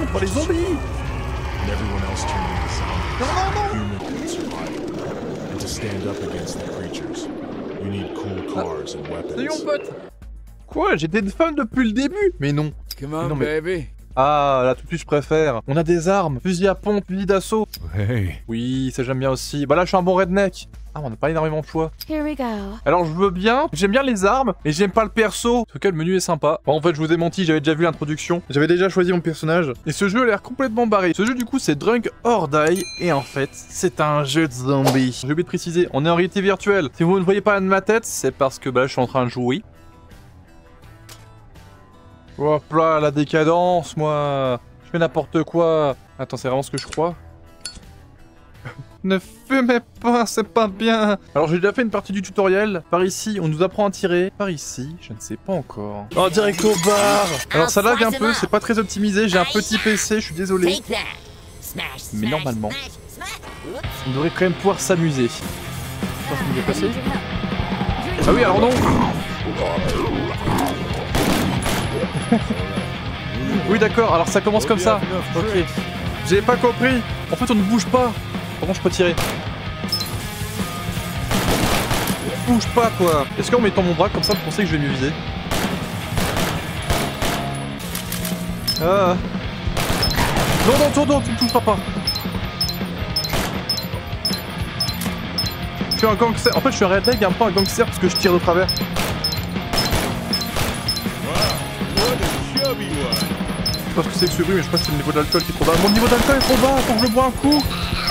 pas les zombies. And everyone else turned into zombies. Non, non, non. Human couldn't survive. And to stand up against the creatures, you need cool cars and Salut mon weapons. pote. Quoi? J'étais une femme depuis le début. Mais non. Come on, Non, mais- baby. Ah, là tout de suite je préfère. On a des armes, fusil à pompe, fusil d'assaut. Hey. Oui, ça j'aime bien aussi. Bah là je suis un bon redneck. Ah, on n'a pas énormément de choix. Here we go. Alors je veux bien, j'aime bien les armes, mais j'aime pas le perso. En tout cas le menu est sympa. Bon, en fait je vous ai menti, j'avais déjà vu l'introduction. J'avais déjà choisi mon personnage. Et ce jeu a l'air complètement barré. Ce jeu du coup c'est Drunk or Die. Et en fait, c'est un jeu de zombies. J'ai oublié de préciser, on est en réalité virtuelle. Si vous ne voyez pas de ma tête, c'est parce que bah là je suis en train de jouer. Hop là, la décadence, moi. Je fais n'importe quoi. Attends, c'est vraiment ce que je crois? Ne fumez pas, c'est pas bien. Alors j'ai déjà fait une partie du tutoriel. Par ici, on nous apprend à tirer. Par ici, je ne sais pas encore. Oh, direct au bar. Alors ça lag un peu, c'est pas très optimisé. J'ai un petit PC, je suis désolé. Take that. Smash, Mais smash, normalement. smash, smash. Oops. On devrait quand même pouvoir s'amuser. Je pense qu'il est passé. Ah oui, alors non. Oui d'accord, alors ça commence comme ça. Ok. J'ai pas compris. En fait on ne bouge pas. Comment je peux tirer? On bouge pas quoi. Est-ce qu'en mettant mon bras comme ça vous pensez que je vais mieux viser? Ah. Non non non, tu me toucheras pas. Je suis un gangster. En fait je suis un redneck et un peu un gangster parce que je tire de travers. Je sais pas ce que c'est que ce bruit, mais je crois que c'est le niveau d'alcool qui est trop bas. Mon niveau d'alcool est trop bas, faut que je bois un coup.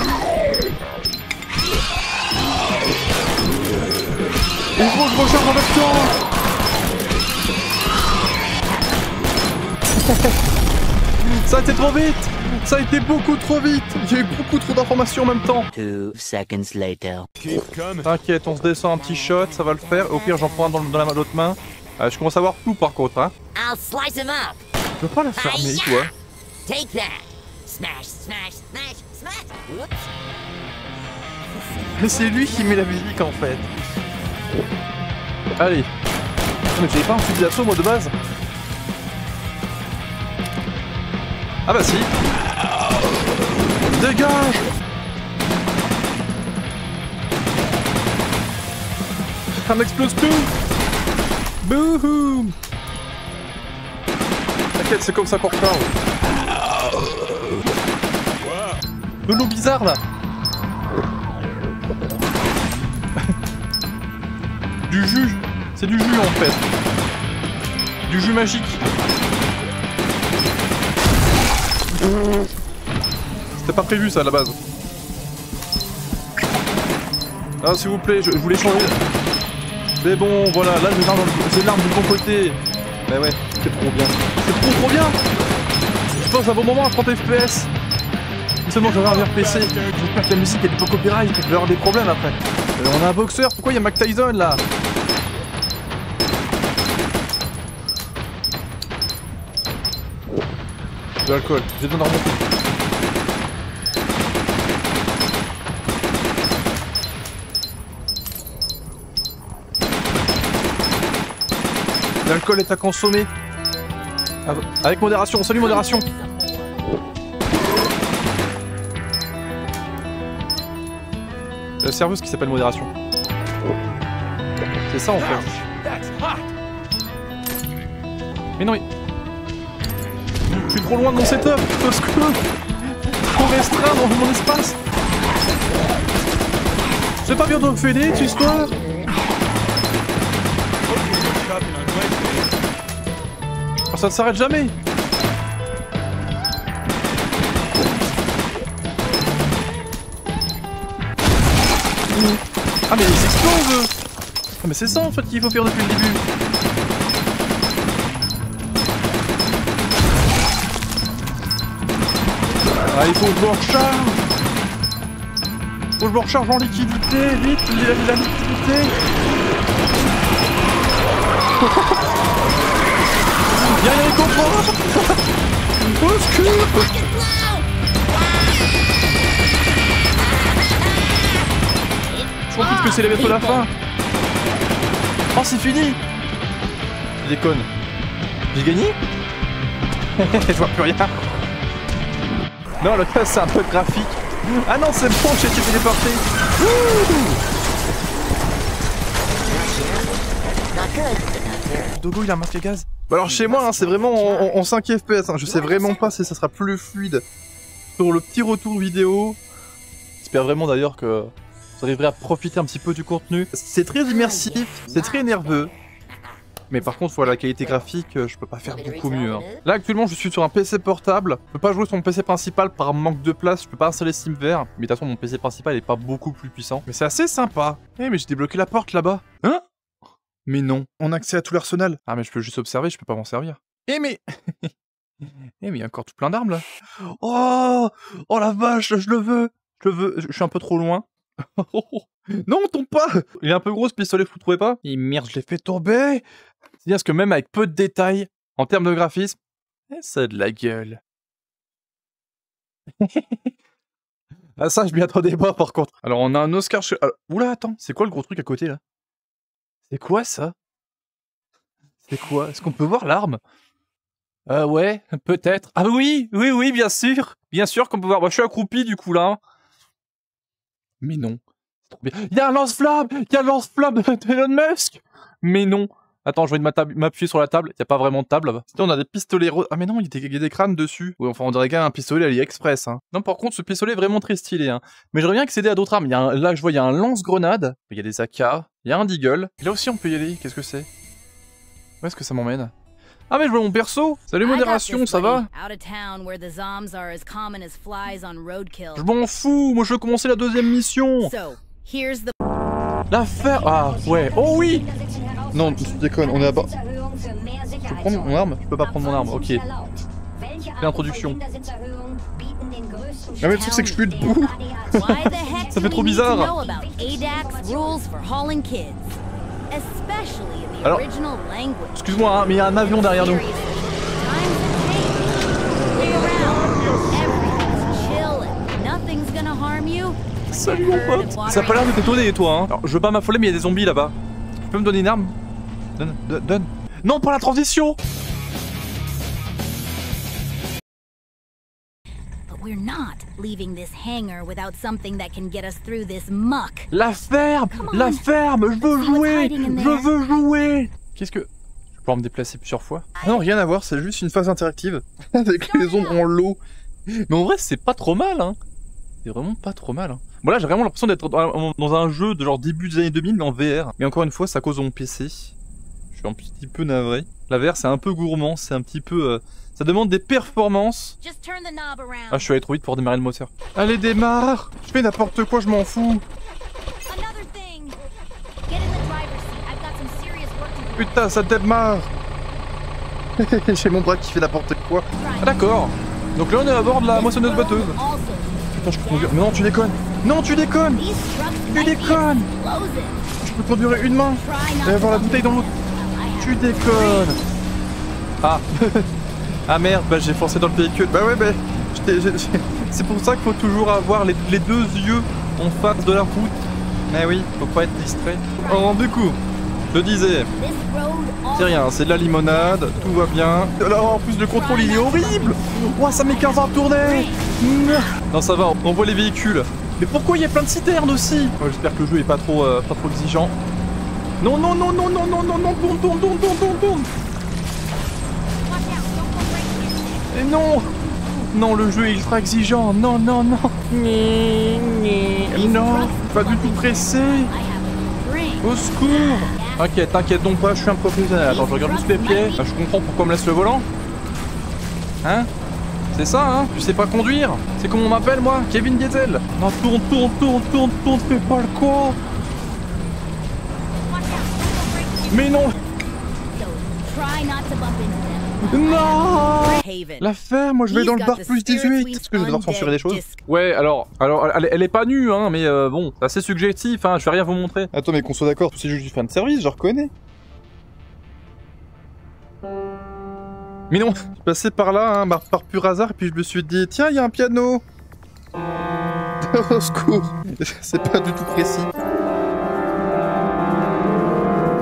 Il faut que je recharge en même temps. Ça a été trop vite. Ça a été beaucoup trop vite. Il y a eu beaucoup trop d'informations en même temps. 2 seconds later. Keep coming. T'inquiète, on se descend un petit shot, ça va le faire. Au pire, j'en prends un dans la l'autre main. Je commence à avoir tout par contre, hein. I'll slice him up. Je peux pas la fermer, toi. Take that. Smash, smash, smash, smash. Oops. Mais c'est lui qui met la musique en fait. Allez. Mais j'avais pas un fusil d'assaut moi de base. Ah bah si. Dégage. Ça m'explose tout. Bouhoum. T'inquiète, c'est comme ça qu'on reparle. De l'eau bizarre là. Du jus. C'est du jus en fait. Du jus magique. C'était pas prévu ça à la base. Ah s'il vous plaît, je voulais changer. Mais bon voilà, là j'ai l'arme du bon côté. Mais ouais, c'est trop bien. C'est trop bien. Je pense à un bon moment à 30 FPS. Seulement j'aurais un PC. J'espère que la musique elle est pas copyright, il va y avoir des problèmes après. On a un boxeur, pourquoi il y a Mac Tyson là? De l'alcool, j'ai besoin de remonter. L'alcool est à consommer. Avec modération, salut modération. La serveuse qui s'appelle modération. C'est ça en fait. Mais non, je suis trop loin de mon setup, parce que trop restreint dans mon espace. C'est pas bien de fédé cette histoire. Oh, ça ne s'arrête jamais. Ah mais ils explosent. Ah mais c'est ça en fait qu'il faut faire depuis le début. Ah il faut que je me recharge. Faut que je me recharge en liquidité, vite, la liquidité. Y'a les copains. Au secours. Je m'en fous que c'est les bientôt la fin. Oh c'est fini. Je déconne. J'ai gagné. Je vois plus rien. Non, le cas c'est un peu graphique. Ah non, c'est bon, j'ai été téléporté. Dogo, il a un masque à gaz. Bah alors chez moi, hein, c'est vraiment en 5 FPS. Hein. Je sais vraiment pas si ça sera plus fluide sur le petit retour vidéo. J'espère vraiment d'ailleurs que vous arriverez à profiter un petit peu du contenu. C'est très immersif, c'est très nerveux. Mais par contre, voilà, la qualité graphique, je peux pas faire beaucoup mieux. Hein. Là, actuellement, je suis sur un PC portable. Je peux pas jouer sur mon PC principal par manque de place. Je peux pas installer SteamVR. Mais de toute façon, mon PC principal est pas beaucoup plus puissant. Mais c'est assez sympa. Eh, mais j'ai débloqué la porte là-bas. Hein? Mais non. On a accès à tout l'arsenal. Ah, mais je peux juste observer, je peux pas m'en servir. Eh, mais... eh, mais il y a encore tout plein d'armes, là. Oh! Oh la vache, je le veux. Je le veux. Je suis un peu trop loin. Non, tombe pas! Il est un peu gros ce pistolet, vous le trouvez pas? Et merde, je l'ai fait tomber! C'est-à-dire que même avec peu de détails, en termes de graphisme, ça a de la gueule. Ah ça, je m'y attendais pas par contre. Alors on a un Oscar chez... Alors, oula, attends, c'est quoi le gros truc à côté là? C'est quoi ça? C'est quoi? Est-ce qu'on peut voir l'arme? Ouais, peut-être. Ah oui, oui, oui, bien sûr! Bien sûr qu'on peut voir. Moi, je suis accroupi du coup là. Mais non. C'est trop bien. Il y a un lance-flamme! Il y a un lance-flamme d'Elon Musk! Mais non. Attends, je vais m'appuyer sur la table. Il n'y a pas vraiment de table là-bas. Sinon, on a des pistolets roses. Ah, mais non, il y a des crânes dessus. Oui, enfin, on dirait qu'un pistolet AliExpress. Hein. Non, par contre, ce pistolet est vraiment très stylé. Hein. Mais j'aimerais bien accéder à d'autres armes. Là, je vois, il y a un lance-grenade. Il y a des AK. Il y a un deagle. Et là aussi, on peut y aller. Qu'est-ce que c'est? Où est-ce que ça m'emmène? Ah, mais je vois mon perso. Salut, modération, ça va? Je m'en fous. Moi, je veux commencer la deuxième mission. L'affaire. Ah, ouais. Oh oui. Non, tu déconnes, on est à bas. Je peux prendre mon arme? Je peux pas prendre mon arme, ok. L'introduction. Ah mais le truc c'est que je suis debout. Ça fait trop bizarre. Alors, excuse-moi, hein, mais il y a un avion derrière nous. Salut mon pote. Ça a pas l'air de t'étonner toi, hein. Alors, je veux pas m'affoler mais il y a des zombies là-bas. Tu peux me donner une arme? Donne. Non, pas la transition! La ferme! La ferme! Je veux jouer! Je veux jouer! Qu'est-ce que... Je vais pouvoir me déplacer plusieurs fois? Ah non, rien à voir, c'est juste une phase interactive. Avec les ombres en lot. Mais en vrai, c'est pas trop mal, hein. C'est vraiment pas trop mal, hein. Bon là, j'ai vraiment l'impression d'être dans un jeu de genre début des années 2000, mais en VR. Mais encore une fois, c'est à cause de mon PC. Je suis un petit peu navré. La VR, c'est un peu gourmand, c'est un petit peu... ça demande des performances. Ah, je suis allé trop vite pour démarrer le moteur. Allez, démarre! Je fais n'importe quoi, je m'en fous. Putain, ça démarre! J'ai mon bras qui fait n'importe quoi. Ah d'accord. Donc là, on est à bord de la moissonneuse batteuse. Putain, je peux conduire... Mais non, tu déconnes! Non, tu déconnes! Tu déconnes! Je peux conduire une main et avoir la bouteille dans l'autre. Tu déconnes! Ah! Ah merde, bah j'ai forcé dans le véhicule. Bah ouais, bah... C'est pour ça qu'il faut toujours avoir les deux yeux en face de la route. Mais oui, faut pas être distrait. Alors du coup, je disais... C'est rien, c'est de la limonade, tout va bien. Alors en plus le contrôle il est horrible. Ouah, ça met 15 ans à tourner. Non ça va, on voit les véhicules. Mais pourquoi il y a plein de citernes aussi? J'espère que le jeu est pas trop exigeant. Non, non, non, non, non, non, non, non, tourne. Et non. Non, le jeu est ultra exigeant. Non, non, non. Non, pas du tout pressé. Au secours. T'inquiète donc pas, je suis un professionnel. Attends, je regarde juste les pieds. Je comprends pourquoi on me laisse le volant. Hein? C'est ça, hein? Tu sais pas conduire? C'est comment on m'appelle, moi? Kevin Diesel. Non, tourne, fais pas le con. Mais non. Non. La ferme, moi je vais dans le bar plus 18. Est-ce que je vais devoir censurer des choses? Ouais, alors elle est pas nue, hein, mais bon, c'est assez subjectif, hein, je vais rien vous montrer. Attends, mais qu'on soit d'accord, c'est juste du fan de service, je reconnais. Mais non, je suis passé par là, hein, par pur hasard, et puis je me suis dit, tiens, il y a un piano. Au secours, c'est pas du tout précis.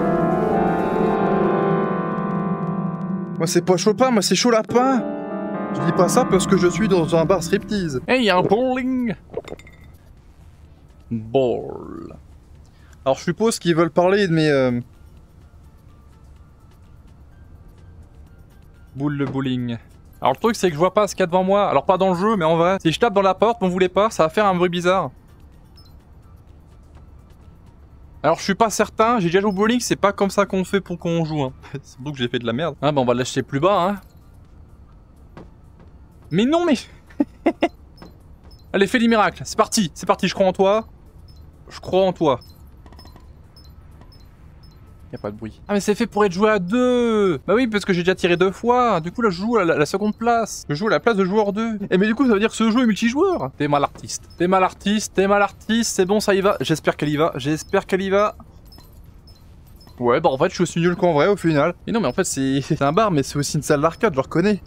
Moi c'est pas Chopin, moi c'est Chaud Lapin. Je dis pas ça parce que je suis dans un bar striptease. Hey, y'a un bowling. Ball. Alors je suppose qu'ils veulent parler de mes... Boule de bowling. Alors le truc c'est que je vois pas ce qu'il y a devant moi. Alors pas dans le jeu mais en vrai. Si je tape dans la porte, on voulait pas, ça va faire un bruit bizarre. Alors je suis pas certain, j'ai déjà joué au bowling, c'est pas comme ça qu'on fait pour qu'on joue. Hein. C'est donc que j'ai fait de la merde. Ah bah on va l'acheter plus bas hein. Mais non mais... Allez fais les miracles, c'est parti, je crois en toi. Je crois en toi. Y'a pas de bruit. Ah mais c'est fait pour être joué à 2. Bah oui parce que j'ai déjà tiré 2 fois. Du coup là je joue à la seconde place. Je joue à la place de joueur 2. Et mais du coup ça veut dire que ce jeu est multijoueur. T'es mal artiste. T'es mal artiste. T'es mal artiste. C'est bon ça y va. J'espère qu'elle y va. J'espère qu'elle y va. Ouais bah en fait je suis aussi nul qu'en vrai au final. Et non mais en fait c'est un bar mais c'est aussi une salle d'arcade, je le reconnais.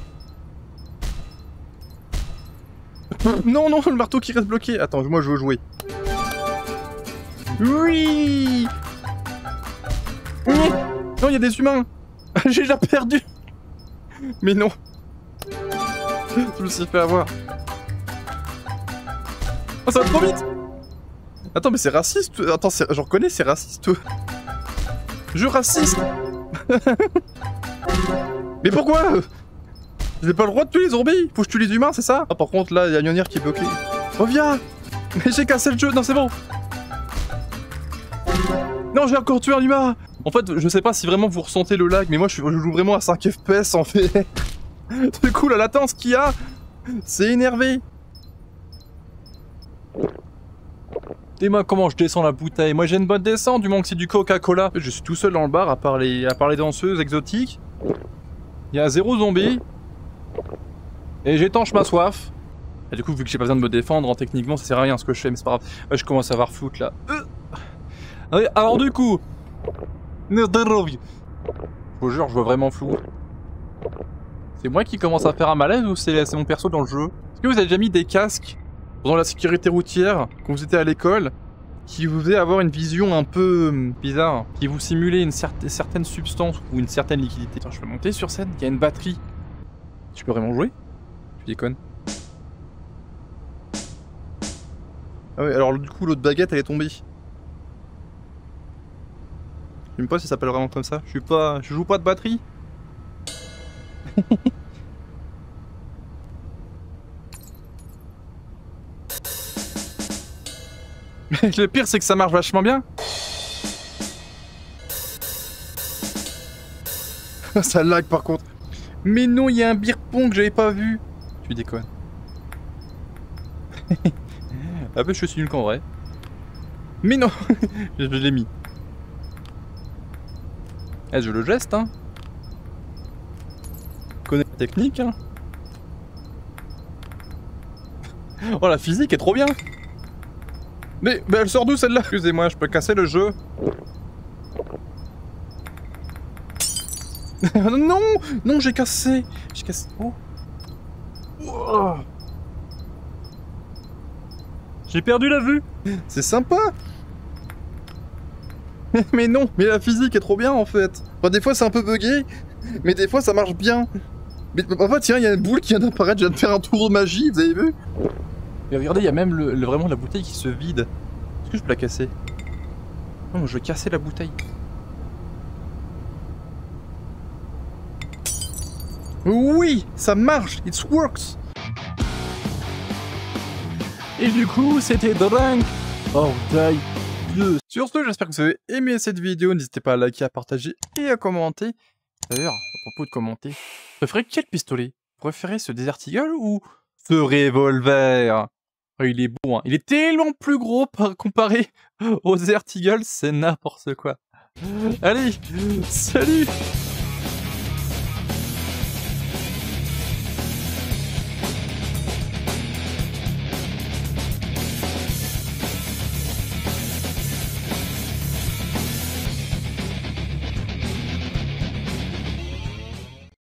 Non non le marteau qui reste bloqué. Attends moi je veux jouer. Oui. Non, il y a des humains. J'ai déjà perdu. Mais non. Je me suis fait avoir. Oh, ça va trop vite. Attends, mais c'est raciste. Attends, je reconnais, c'est raciste. Je raciste. Mais pourquoi? J'ai pas le droit de tuer les zombies. Faut que je tue les humains, c'est ça? Ah, par contre, là, il y a Mjolnir qui est bloqué. Reviens. Mais j'ai cassé le jeu. Non, c'est bon. Non, j'ai encore tué un humain. En fait, je sais pas si vraiment vous ressentez le lag, mais moi je joue vraiment à 5 FPS en fait. Du coup, la latence qu'il y a, c'est énervé. Et moi, comment je descends la bouteille? Moi j'ai une bonne descente, du moment que c'est du Coca-Cola. Je suis tout seul dans le bar à part les danseuses exotiques. Il y a 0 zombie. Et j'étanche ma soif. Et du coup, vu que j'ai pas besoin de me défendre, techniquement ça sert à rien ce que je fais, mais c'est pas grave. Ouais, je commence à avoir floute là. Alors du coup... Je vous jure, je vois vraiment flou. C'est moi qui commence à faire un malaise ou c'est mon perso dans le jeu? Est-ce que vous avez déjà mis des casques pendant la sécurité routière quand vous étiez à l'école qui vous faisaient avoir une vision un peu bizarre, qui vous simulait une certaine substance ou une certaine liquidité? Attends, je peux monter sur scène, il y a une batterie. Tu peux vraiment jouer? Tu déconnes. Ah ouais, alors du coup l'autre baguette elle est tombée. Je sais même pas si ça s'appelle vraiment comme ça. Je joue pas de batterie. Le pire c'est que ça marche vachement bien. Ça lag par contre. Mais non, il y a un beer pong que j'avais pas vu. Tu déconnes. Ah bah je suis nul qu'en vrai. Mais non. Je l'ai mis. Eh, je le geste, hein. Je connais la technique, hein. Oh, la physique est trop bien. Mais elle sort d'où celle-là? Excusez-moi, je peux casser le jeu. Non. Non, j'ai cassé. Oh. Oh. J'ai perdu la vue. C'est sympa. Mais non, mais la physique est trop bien en fait. Enfin, des fois c'est un peu bugué, mais des fois ça marche bien. Mais en fait, tiens, il y a une boule qui vient d'apparaître, je viens de faire un tour de magie, vous avez vu? Et regardez, il y a même vraiment la bouteille qui se vide. Est-ce que je peux la casser? Non, je vais casser la bouteille. Oui, ça marche, it works. Et du coup, c'était Drunk or Die 2. Sur ce, j'espère que vous avez aimé cette vidéo. N'hésitez pas à liker, à partager et à commenter. D'ailleurs, à propos de commenter, vous préférez quel pistolet? Vous préférez ce Desert Eagle ou ce revolver? Oh, il est beau, hein. Il est tellement plus gros comparé au Desert Eagle, c'est n'importe quoi. Allez, salut!